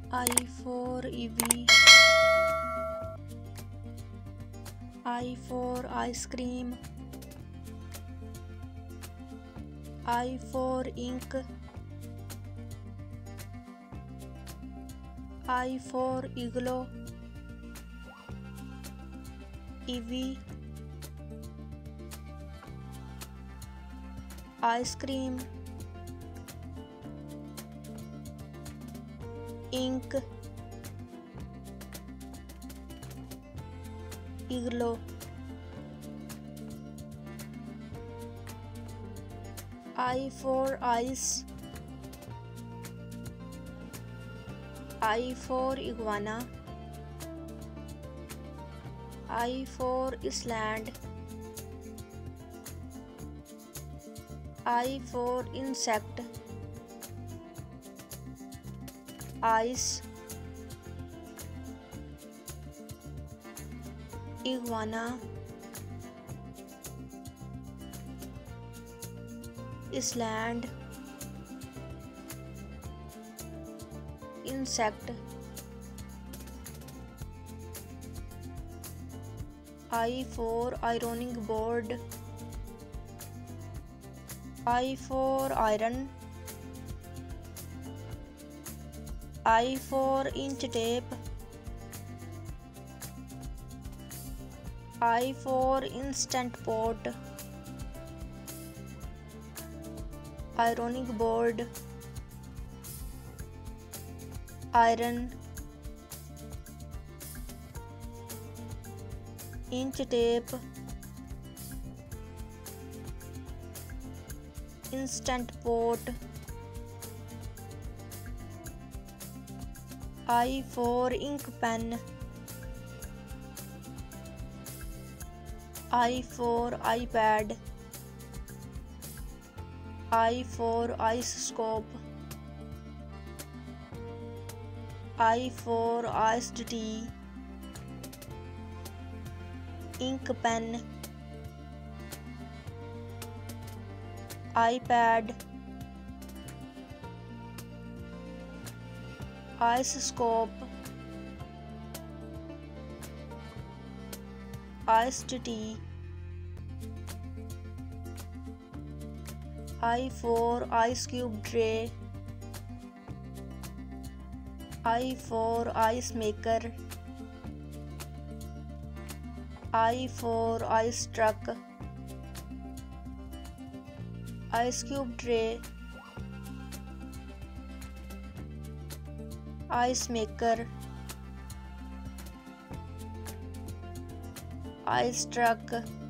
I for Evie. I for ice cream. I for ink. I for igloo. Evie. Ice cream. Ink. Igloo. I for ice. I for iguana. I for Iceland. I for insect. Ice. Iguana. Iceland. Insect. I for ironing board. I for iron. I for inch tape. I for instant pot. Ironing board. Iron. Inch tape. Instant pot. I for ink pen. I for iPad. I for ice scope. I for iced tea. Ink pen. iPad. Ice scope. Iced tea. I for ice cube tray. I for ice maker. I for ice truck. Ice cube tray. Ice maker. Ice truck.